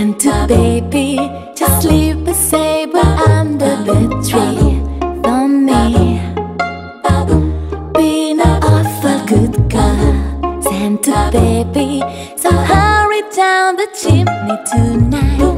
Santa baby, just sleep safe under the tree for me. Be an awful good girl, Santa baby, so hurry down the chimney tonight.